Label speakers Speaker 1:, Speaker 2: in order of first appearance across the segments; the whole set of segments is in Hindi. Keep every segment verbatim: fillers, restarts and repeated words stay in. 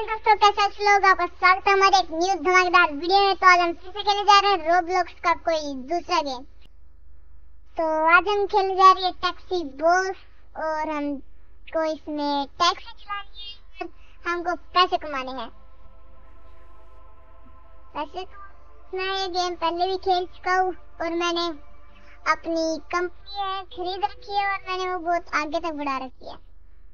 Speaker 1: हेलो दोस्तों, कैसे आप लोग? आपका स्वागत है हमारे एक न्यू धमाकेदार वीडियो में। तो आज हम फिर से खेलने जा रहे हैं रोब्लॉक्स का कोई दूसरा गेम। तो आज हम खेलने जा रहे हैं टैक्सी बॉस और हमको इसमें टैक्सी चलानी है, हमको पैसे कमाने हैं। वैसे तो मैं ये गेम पहले भी खेल चुका हूँ और मैंने अपनी कंपनी है खरीद रखी है और मैंने वो बहुत आगे तक बढ़ा रखी है।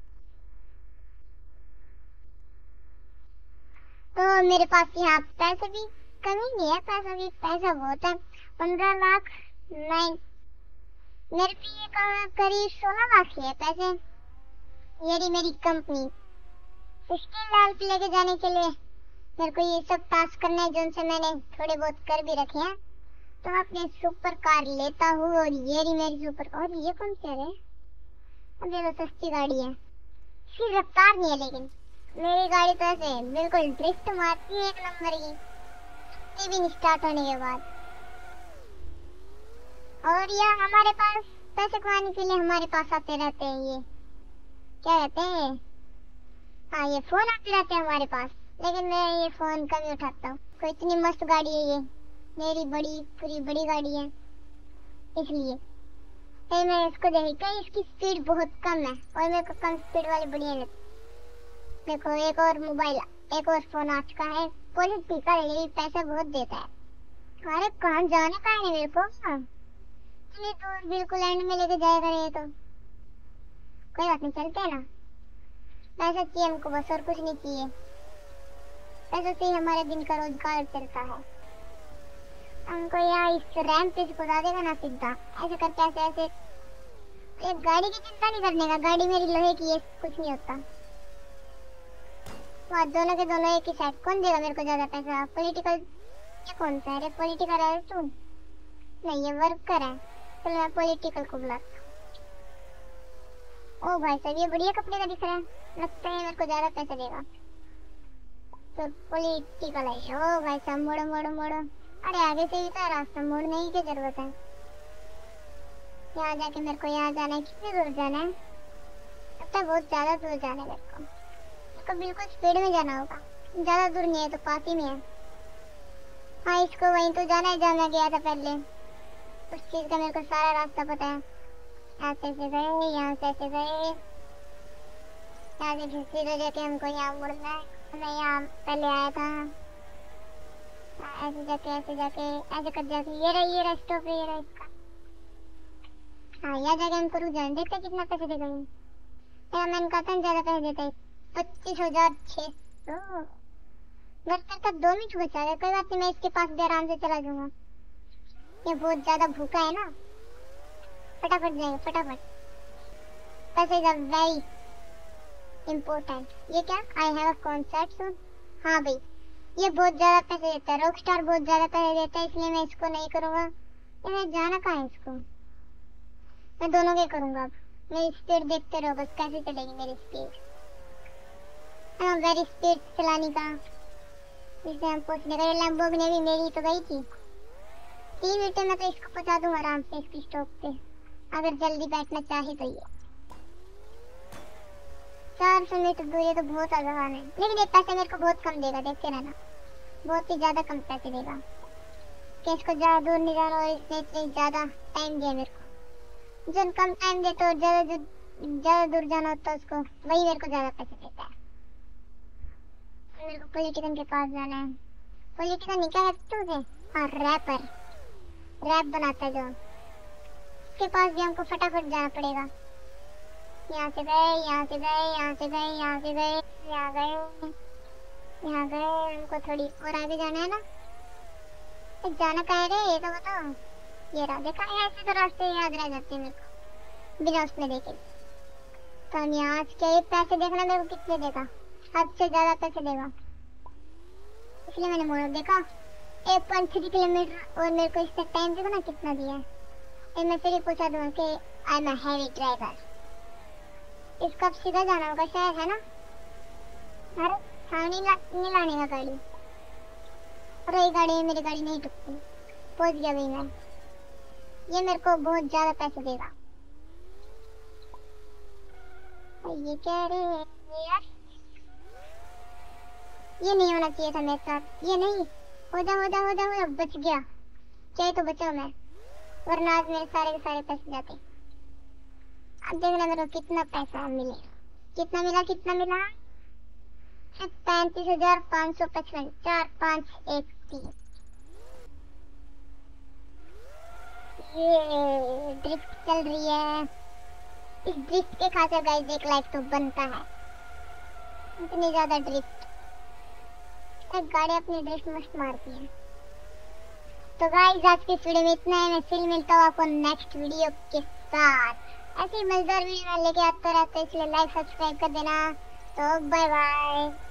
Speaker 1: तो मेरे पास यहाँ पैसे भी कमी नहीं है, पैसा भी पैसा बहुत है। पंद्रह लाख नाइन मेरे पे ये करीब सोलह लाख ही है पैसे। ये रही मेरी कंपनी। फिफ्टीन लाख पे लेके जाने के लिए मेरे को ये सब टास्क करने हैं, जिनसे मैंने थोड़े बहुत कर भी रखे हैं। तो मैं अपने सुपर कार लेता हूँ और ये रही मेरी सुपर कार। और ये कौन सी है? अब ये तो सस्ती गाड़ी है, इसकी रफ्तार नहीं है, लेकिन मेरी गाड़ी तो ऐसे बिल्कुल ड्रिफ्ट मारती है एक नंबर की, भी नहीं स्टार्ट होने के बाद। और यह हमारे पास पैसे कमाने के लिए हमारे पास आते रहते हैं। ये क्या कहते हैं? हाँ, ये फोन आते रहते हैं हमारे पास, लेकिन मैं ये फोन कभी उठाता हूँ। कोई इतनी मस्त गाड़ी है ये, मेरी बड़ी पूरी बड़ी गाड़ी है, इसलिए फिर मैं इसको देखी। इसकी स्पीड बहुत कम है और मेरे को कम स्पीड वाली बढ़िया लगती। देखो, एक और मोबाइल एक और फोन आ चुका है। पुलिस टीका ले पैसा बहुत देता है। अरे कहाँ जाने का है मेरे को? इतनी दूर बिल्कुल एंड में लेके जाएगा ये तो। कोई बात नहीं, चलते हैं ना। पैसा चाहिए हमको बस, और कुछ नहीं चाहिए। पैसे से ही हमारे दिन का रोजगार चलता है। हमको यहाँ इस रैंप पे घुसा देगा ना सीधा, ऐसे करके ऐसे ऐसे। एक गाड़ी की चिंता नहीं करने का, गाड़ी मेरी लोहे की है, कुछ नहीं होता। तो दोनों के दोनों एक ही साइड। कौन देगा मेरे को ज्यादा पैसा? पॉलिटिकल ये कौन सा है? पॉलिटिकल है तू? नहीं, ये वर्कर है। चलो मैं पॉलिटिकल को बुलाता हूँ। ओ भाई साहब, ये बढ़िया कपड़े का दिख रहा है, लगता है मेरे को ज्यादा पैसा देगा। तो पॉलिटिकल है। ओ भाई साहब, मोड़ो मोड़ो मोड़ो। अरे आगे से ही तो रास्ता, मोड़ने की क्या जरूरत है? यहाँ जाके मेरे को यहाँ जाना है। कितनी दूर जाना है? लगता है बहुत ज्यादा दूर जाना है मेरे को। इसको बिल्कुल स्पीड में जाना होगा, ज्यादा दूर नहीं है तो पास ही में है। हाँ, इसको वहीं तो जाना है जहाँ मैं गया था पहले। उस चीज का मेरे को सारा रास्ता पता है। ऐसे से गए, यहाँ से ऐसे गए, यहाँ से फिर सीधे जाके हमको यहाँ मुड़ना है। मैं यहाँ पहले आया था, ऐसे जाके ऐसे जाके ऐसे कर जाके ये रहा ये रहा स्टॉप, ये रहा इसका। हाँ, यहाँ जाके हमको रुक जाने। देखते कितना पैसे देगा ये। मैंने कहा था ज्यादा पैसे देता है, पच्चीस हजार छह सौ। बर्तन का दो मिनट बचा है। कोई बात नहीं, मैं इसके पास भी आराम से चला जाऊंगा। ये बहुत ज्यादा भूखा है ना, फटाफट जाएगा फटाफट। पैसे इज वेरी इम्पोर्टेंट। ये क्या? I have a concert soon. हाँ भाई, ये बहुत ज्यादा पैसे देता है, रॉकस्टार बहुत ज्यादा पैसे देता है, इसलिए मैं इसको नहीं करूंगा। ये जाना कहाँ है इसको? मैं दोनों के करूंगा। अब मेरी स्पीड देखते रहो बस, कैसे चलेगी मेरी स्पीड। वेरी स्पीड चलाने का इसे हम पहुंचने का। लैम्बोर्गिनी भी मेरी तो गई थी। तीन मिनट में तो इसको पहुंचा दूंगा आराम से इसकी स्टॉप पे, अगर जल्दी बैठना चाहे तो। ये चार सौ मीटर दूरी तो बहुत आसान है, लेकिन ये पैसे मेरे को बहुत कम देगा, देखते रहना। बहुत ही ज्यादा कम पैसे देगा कि इसको ज्यादा दूर नहीं जाना, और इसने इतनी ज्यादा टाइम दिया मेरे को। जो कम टाइम देता और ज्यादा ज्यादा दूर जाना होता है उसको, वही मेरे को ज्यादा पैसे देता है। मेरे को पॉलिटिकन के पास जाना है। पॉलिटिकन क्या कहते हैं उसे? हाँ, रैपर। रैप बनाता है जो, उसके पास भी हमको फटाफट जाना पड़ेगा। यहाँ से गए, यहाँ से गए, यहाँ से गए, यहाँ से गए, यहाँ गए, यहाँ गए। हमको थोड़ी और आगे जाना है ना। एक जाना कह रहे ये तो बताओ। ये रहा, देखा? ऐसे तो रास्ते याद रह जाते हैं मेरे को बिना उसमें देखे। तो हम यहाँ के पैसे देखना, मेरे को कितने देगा? हद से ज्यादा पैसे देगा, इसलिए मैंने मोड़ा। देखा, एक पॉइंट थ्री किलोमीटर और मेरे को इससे टाइम देखो ना कितना दिया है। मैं फिर पूछा दूंगा कि I am a heavy driver. इसको अब सीधा जाना होगा शायद, है ना? अरे हाँ, नहीं, ला, नहीं लाने का गाड़ी। और ये गाड़ी मेरी गाड़ी नहीं टुकती। पहुंच गया भाई मैं। ये मेरे को बहुत ज्यादा पैसे देगा। ये क्या रे यार? ये नहीं होना चाहिए था मेरे साथ, ये नहीं। हो जा हो जा हो जा हो जा, बच गया। चाहे तो बचाओ मैं, वरना आज मेरे सारे के सारे पैसे जाते। अब देखना मेरे को कितना पैसा मिले। कितना मिला कितना मिला? पैंतीस हजार पाँच सौ पचपन। चार पाँच एक तीन। ये ड्रिफ्ट चल रही है। इस ड्रिफ्ट के खातिर गाइस एक लाइक तो बनता है। इतनी ज्यादा ड्रिफ्ट, एक गाड़ी अपनी ड्रिफ्ट मस्त मारती है। तो गाइस आज की वीडियो में इतना है। मैं फिर मिलता हूँ आपको नेक्स्ट वीडियो के साथ। ऐसी मजेदार वीडियो मैं लेके आता रहता हूँ, इसलिए लाइक सब्सक्राइब कर देना। तो बाय बाय।